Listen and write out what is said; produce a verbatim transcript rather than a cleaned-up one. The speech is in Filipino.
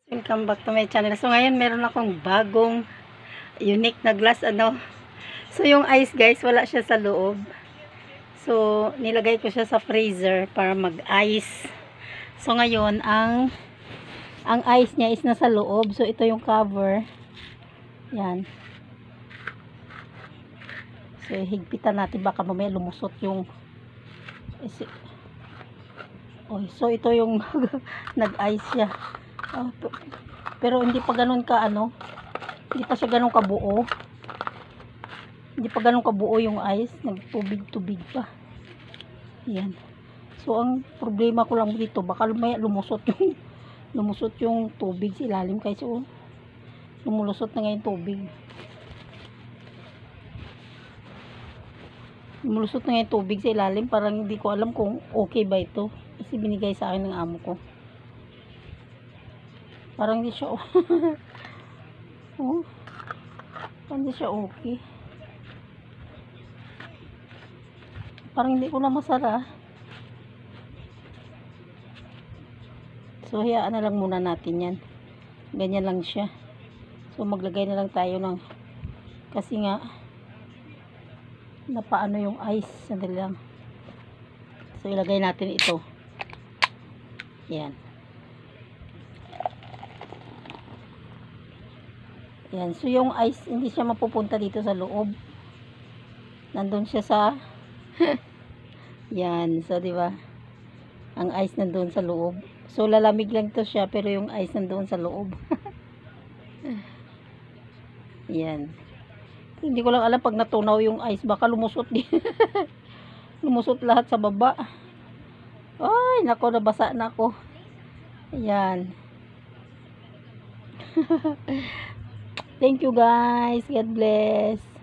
Welcome back to my channel. So ngayon meron akong bagong unique na glass ano. So yung ice guys, wala siya sa loob. So nilagay ko siya sa freezer para mag-ice. So ngayon ang ang ice niya is nasa loob. So ito yung cover. Yan. So higpitan natin baka mamaya lumusot yung oh, so ito yung nag-ice siya. Oh, pero hindi pa ganoon ka ano, hindi pa siya ganoon kabuo. Hindi pa ganoon kabuo yung ice, nagtubig-tubig pa. Yan. So ang problema ko lang dito, baka lumaya lumusot yung lumusot yung tubig sa ilalim kasi oh, lumulusot na ngayon tubig. Lumulusot na ngayon tubig sa ilalim, parang hindi ko alam kung okay ba ito. Kasi binigay sa akin ng amo ko. Parang hindi siya oh, parang hindi siya okay. Parang hindi ko na masara. So hayaan na lang muna natin yan. Ganyan lang siya. So maglagay na lang tayo ng, kasi nga napaano yung ice. Sandali lang. So ilagay natin ito. Yan. Yan. So yung ice hindi siya mapupunta dito sa loob. Nandun siya sa yan. So di ba? Ang ice nandun sa loob. So lalamig lang to siya pero yung ice nandun sa loob. Yan. Hindi ko lang alam pag natunaw yung ice baka lumusot din. Lumusot lahat sa baba. Ay, nako, nabasa na ako. Ayan. Thank you guys. God bless.